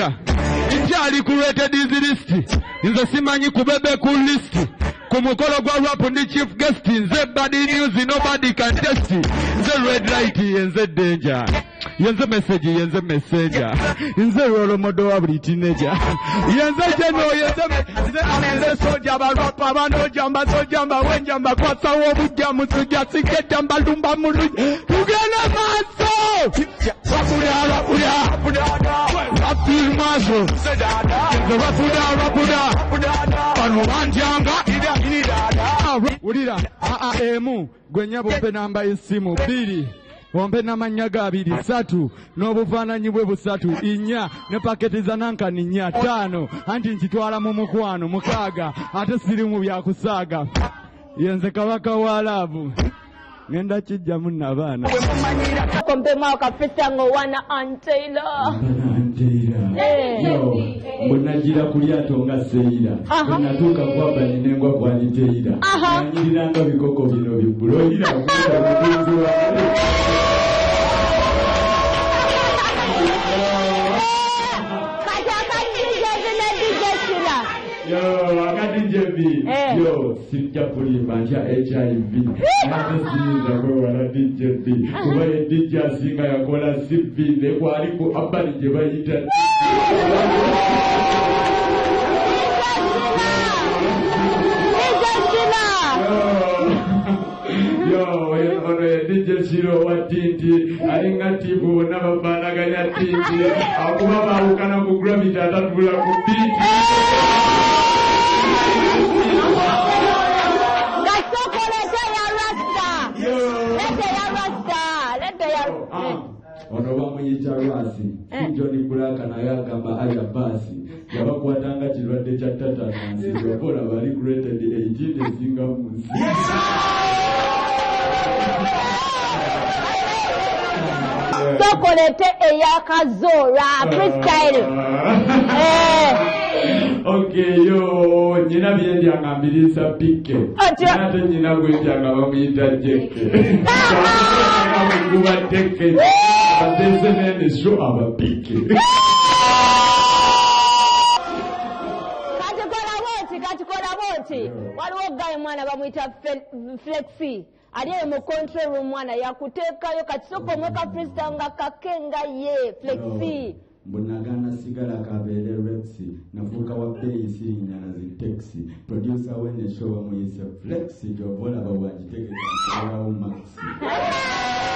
Wulira. Nkyali ku rated list. Nze simanyi kubebe ku list. Ku mukolo gwa rap ndi chief guest. Nze bad news nobody can test. Nze red light yenze danger. Yenze message yenze messenger. Nze role model wa buli teenager. Yenze general yenze soldier ba rap abano jamba so jamba wenjamba kwa sawo bujamu sujja sike jamba lumba mulu. Tugena maso. Rapid maso. Rapuda. Pano wanjanga. Wulira. Emu. Gwenya bompe namba isimu. 2. Wompe n'amannya ga 2, 3 n'obufaananyi bwe 3, 4 ne paketi za nankani 4, 5 anti nkitwala mu mukwano 6 ate siri mu byakusaaga. Yenze kabaka wa laavu ngenda kijja munna abaana kompe mwaka festa ngo wana antela yo munagira kulyato nga seira natuuka kwaba ninengwa kwaniteira nanyiriranga bikoko bino bibuloira kuta mutunzi wa yo, akati JB. Yo, sijja kulimba nja HIV. Nate sinza kwa wana DJB. Kuba ye DJ asinga yakola CV. Nekwa aliko abali je bayita. Yo, ono ye DJ Shiro wa Tinti. Alinga tibu na babana ganya Tinti. Akuba maukana kugramita atatula kubiti. Ono bamuyita Rasi, Johnny Buraka naye agamba aya basi yabakwatanga kirwadde kya tatanansi yakola bali rated 18 ezinga mu nsi. Sokolete eyakazora freestyle. Okay, yo, nyina byendi angambirisa pike. Nate nyina gwendi angabamuyita jeke. Kuba teke. Abazeze nene sho abapike. Katukora boti. Waliwo gaye mwana bamuyita Flexi. Aliye mu control room mwana yakutekayo katisoko mweka freestyle nga kakenga ye Flexi. Mbunagana sigala kabele Rexi nafuka wa bei sirinya na zitaxi producer wene show muyise Flexi jobola bawajiteke kwa maxi.